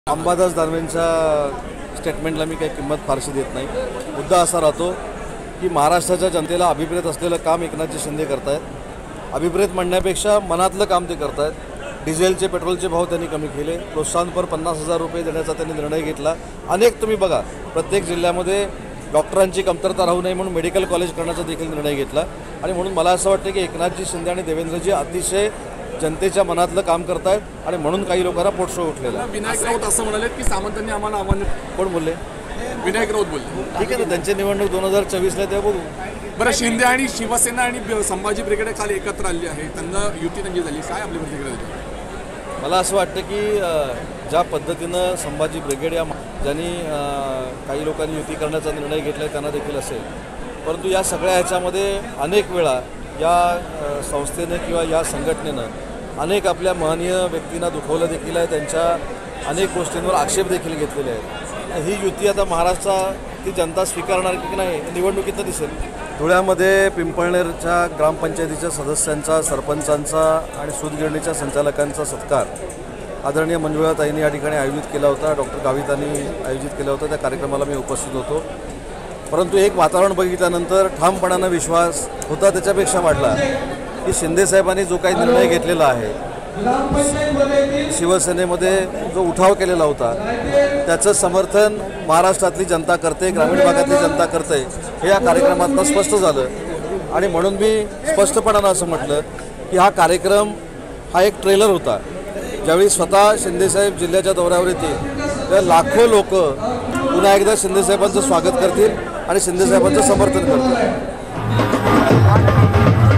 अंबादास दानवेंच्या स्टेटमेंटला मी काही किंमत फारशी देत नाही। मुद्दा असा राहतो की महाराष्ट्राच्या जनतेला अभिप्रेत असलेलं काम एकनाथजी शिंदे करतायत। अभिप्रेत म्हणण्यापेक्षा मनातलं काम ते करतायत। डिझेलचे पेट्रोलचे भाव त्यांनी कमी केले, प्रोत्साहनपर 50,000 रुपये देण्याचा त्यांनी निर्णय घेतला। अनेक तुम्ही बघा, प्रत्येक जिल्ह्यामध्ये डॉक्टरांची कमतरता राहू नये म्हणून मेडिकल कॉलेज करण्याचा देखील निर्णय घेतला। आणि म्हणून मला असं वाटतं की एकनाथजी शिंदे आणि देवेंद्रजी अतिशय जनतेच्या मनातलं काम करतायत आणि म्हणून काही लोकांना पोटशो उठलेला आहे। विनायक राऊत असं म्हणाले की सामंतांनी आम्हाला आव्हान, कोण बोलले? विनायक राऊत बोलले। ठीक आहे ना, त्यांची निवडणूक 2024ला ते बघू। बरं, शिंदे आणि शिवसेना आणि संभाजी ब्रिगेड काल एकत्र आली आहे, त्यांना युती त्यांची झाली, काय आपली प्रतिक्रिया? मला असं वाटतं की ज्या पद्धतीनं संभाजी ब्रिगेड या ज्यांनी काही लोकांनी युती करण्याचा निर्णय घेतला आहे त्यांना देखील असेल, परंतु या सगळ्या ह्याच्यामध्ये अनेक वेळा या संस्थेनं किंवा या संघटनेनं अनेक आपल्या महनीय व्यक्तींना दुखवलं देखील आहे, त्यांच्या अनेक गोष्टींवर आक्षेप देखील घेतलेले आहेत। ही युती आता महाराष्ट्राची जनता स्वीकारणार की नाही निवडणुकीतनं दिसेल। धुळ्यामध्ये पिंपळनेरच्या ग्रामपंचायतीच्या सदस्यांचा, सरपंचांचा आणि सूतगिरणीच्या संचालकांचा सत्कार आदरणीय मंजुळाताईंनी या ठिकाणी आयोजित केला होता। डॉक्टर गावितांनी आयोजित केला होता। त्या कार्यक्रमाला मी उपस्थित होतो, परंतु एक वातावरण बघितल्यानंतर ठामपणानं विश्वास होता त्याच्यापेक्षा वाढला की शिंदेसाहेबांनी जो काही निर्णय घेतलेला आहे, शिवसेनेमध्ये जो उठाव केलेला होता त्याचं समर्थन महाराष्ट्रातली जनता करते, ग्रामीण भागातली जनता करते, हे या कार्यक्रमातनं स्पष्ट झालं। आणि म्हणून मी स्पष्टपणानं असं म्हटलं की हा कार्यक्रम हा एक ट्रेलर होता। ज्यावेळी स्वतः शिंदेसाहेब जिल्ह्याच्या दौऱ्यावर येतील तर लाखो लोक पुन्हा एकदा शिंदेसाहेबांचं स्वागत करतील आणि शिंदेसाहेबांचं समर्थन करतील।